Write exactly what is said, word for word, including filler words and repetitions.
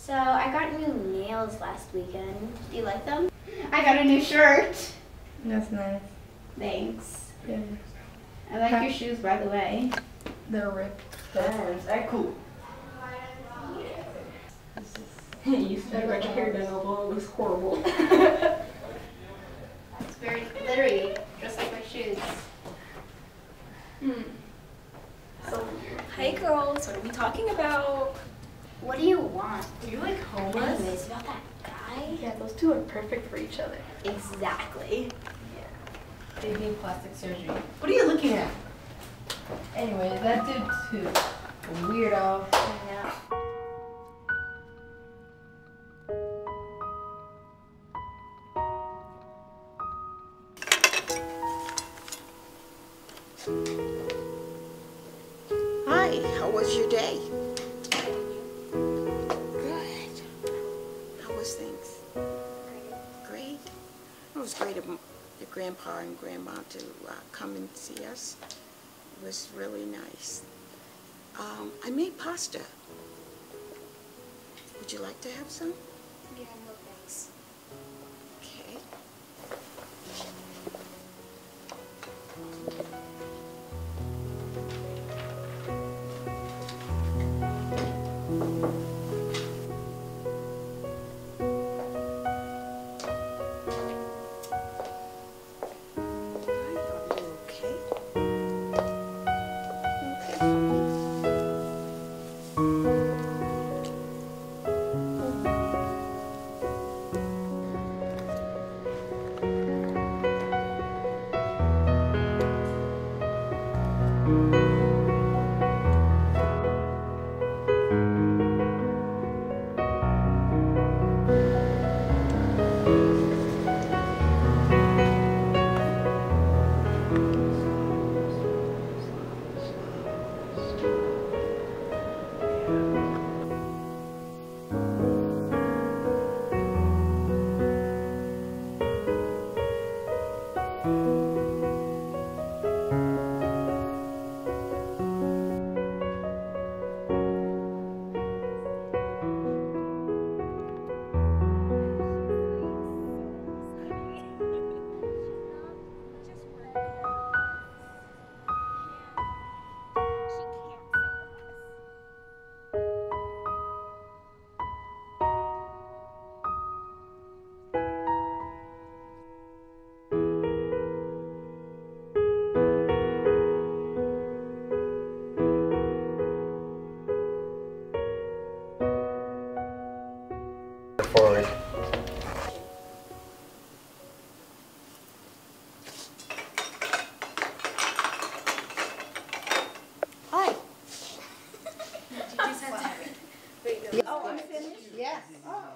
So I got new nails last weekend. Do you like them? I got a new shirt. That's nice. Thanks. Yeah. I like your shoes, by the way. They're ripped. Thanks. They're cool. You still got your hair done, although it looks horrible. It's very glittery, just like my shoes. Hmm. So, hi girls, what are we talking about? What do you want? Are you like homeless? Anyways, about that guy? Yeah, those two are perfect for each other. Exactly. Yeah. They need plastic surgery. What are you looking at? Anyway, that dude too. A weirdo. Yeah. Hi, how was your day? Good. How was things? Great. It was great of your grandpa and grandma to uh, come and see us. It was really nice. Um, I made pasta. Would you like to have some? Yeah, no thanks. Okay. Forward. Hi. Did you send that? Oh, I'm finished? Yes. Oh.